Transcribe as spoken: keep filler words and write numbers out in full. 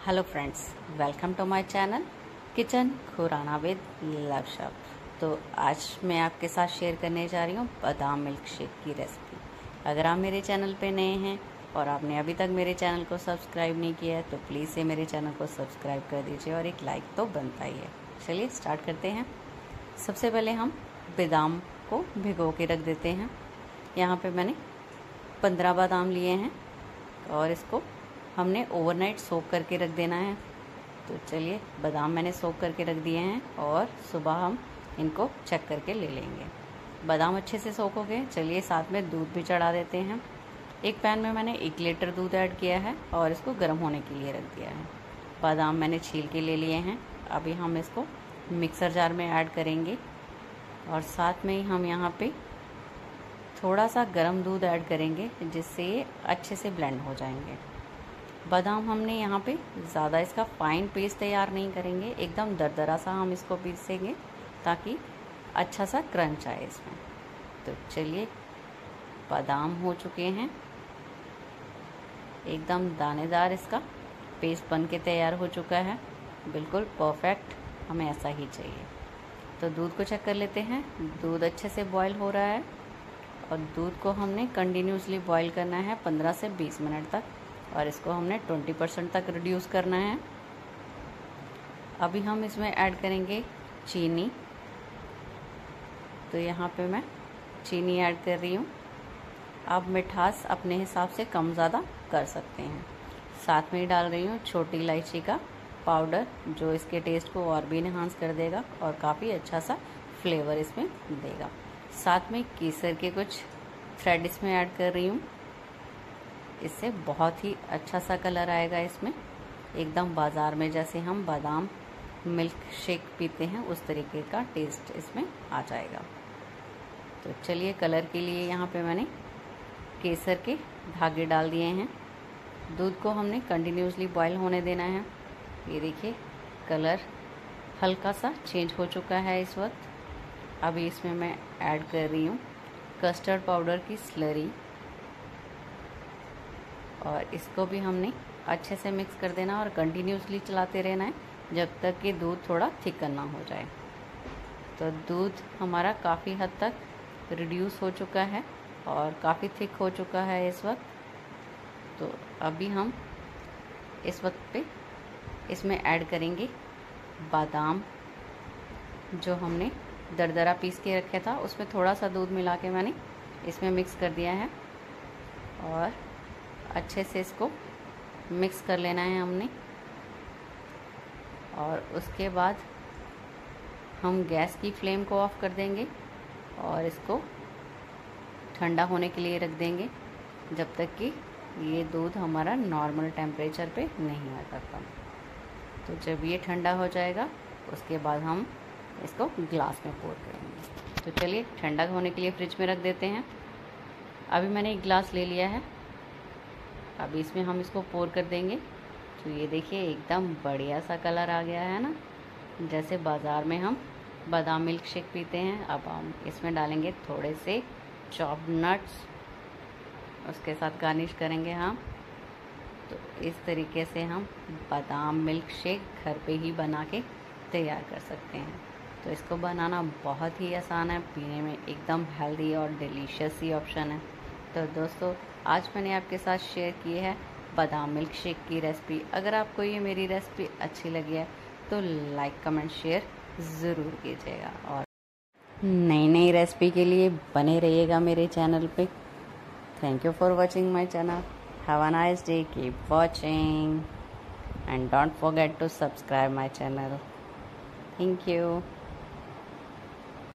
Hello friends, welcome to my channel kitchen Khurana with love shop. तो आज मैं आपके साथ शेयर करने जा रही हूँ बादाम मिल्क शेक की रेसिपी। अगर आप मेरे चैनल पे नए हैं और आपने अभी तक मेरे चैनल को सब्सक्राइब नहीं किया है तो प्लीज़ से मेरे चैनल को सब्सक्राइब कर दीजिए और एक लाइक तो बनता ही है। चलिए स्टार्ट करते हैं। सबसे पहले हम बादाम को भिगो के रख देते हैं। यहाँ पर मैंने पंद्रह बादाम लिए हैं और इसको हमने ओवरनाइट सोक करके रख देना है। तो चलिए, बादाम मैंने सोक करके रख दिए हैं और सुबह हम इनको चेक करके ले लेंगे। बादाम अच्छे से सोक हो गए। चलिए साथ में दूध भी चढ़ा देते हैं। एक पैन में मैंने एक लीटर दूध ऐड किया है और इसको गर्म होने के लिए रख दिया है। बादाम मैंने छील के ले लिए हैं। अभी हम इसको मिक्सर जार में ऐड करेंगे और साथ में ही हम यहाँ पे थोड़ा सा गर्म दूध ऐड करेंगे जिससे ये अच्छे से ब्लेंड हो जाएंगे। बादाम हमने यहाँ पे ज़्यादा इसका फाइन पेस्ट तैयार नहीं करेंगे, एकदम दरदरा सा हम इसको पीसेंगे ताकि अच्छा सा क्रंच आए इसमें। तो चलिए, बादाम हो चुके हैं, एकदम दानेदार इसका पेस्ट बन के तैयार हो चुका है। बिल्कुल परफेक्ट, हमें ऐसा ही चाहिए। तो दूध को चेक कर लेते हैं। दूध अच्छे से बॉयल हो रहा है और दूध को हमने कंटिन्यूसली बॉयल करना है पंद्रह से बीस मिनट तक और इसको हमने बीस परसेंट तक रिड्यूस करना है। अभी हम इसमें ऐड करेंगे चीनी। तो यहाँ पे मैं चीनी ऐड कर रही हूँ। आप मिठास अपने हिसाब से कम ज़्यादा कर सकते हैं। साथ में ही डाल रही हूँ छोटी इलायची का पाउडर जो इसके टेस्ट को और भी इन्हांस कर देगा और काफ़ी अच्छा सा फ्लेवर इसमें देगा। साथ में केसर के कुछ थ्रेड इसमें ऐड कर रही हूँ। इससे बहुत ही अच्छा सा कलर आएगा इसमें, एकदम बाज़ार में जैसे हम बादाम मिल्क शेक पीते हैं उस तरीके का टेस्ट इसमें आ जाएगा। तो चलिए, कलर के लिए यहाँ पे मैंने केसर के धागे डाल दिए हैं। दूध को हमने कंटिन्यूसली बॉईल होने देना है। ये देखिए, कलर हल्का सा चेंज हो चुका है इस वक्त। अभी इसमें मैं ऐड कर रही हूँ कस्टर्ड पाउडर की स्लरी और इसको भी हमने अच्छे से मिक्स कर देना और कंटिन्यूसली चलाते रहना है जब तक कि दूध थोड़ा थिकन ना हो जाए। तो दूध हमारा काफ़ी हद तक रिड्यूस हो चुका है और काफ़ी थिक हो चुका है इस वक्त। तो अभी हम इस वक्त पे इसमें ऐड करेंगे बादाम जो हमने दरदरा पीस के रखा था, उसमें थोड़ा सा दूध मिला के मैंने इसमें मिक्स कर दिया है और अच्छे से इसको मिक्स कर लेना है हमने। और उसके बाद हम गैस की फ्लेम को ऑफ कर देंगे और इसको ठंडा होने के लिए रख देंगे जब तक कि ये दूध हमारा नॉर्मल टेम्परेचर पे नहीं आ जाता। तो जब ये ठंडा हो जाएगा उसके बाद हम इसको ग्लास में पोर करेंगे। तो चलिए, ठंडा होने के लिए फ्रिज में रख देते हैं। अभी मैंने एक ग्लास ले लिया है। अभी इसमें हम इसको पोर कर देंगे। तो ये देखिए, एकदम बढ़िया सा कलर आ गया है ना, जैसे बाज़ार में हम बादाम मिल्क शेक पीते हैं। अब हम इसमें डालेंगे थोड़े से चॉप्ड नट्स, उसके साथ गार्निश करेंगे हम। तो इस तरीके से हम बादाम मिल्क शेक घर पे ही बना के तैयार कर सकते हैं। तो इसको बनाना बहुत ही आसान है, पीने में एकदम हेल्दी और डिलीशियस ही ऑप्शन है। तो दोस्तों, आज मैंने आपके साथ शेयर की है बादाम मिल्क शेक की रेसिपी। अगर आपको ये मेरी रेसिपी अच्छी लगी है तो लाइक कमेंट शेयर ज़रूर कीजिएगा और नई नई रेसिपी के लिए बने रहिएगा मेरे चैनल पे। Thank you for watching my channel. Have a nice day, keep watching and don't forget to subscribe my channel. Thank you.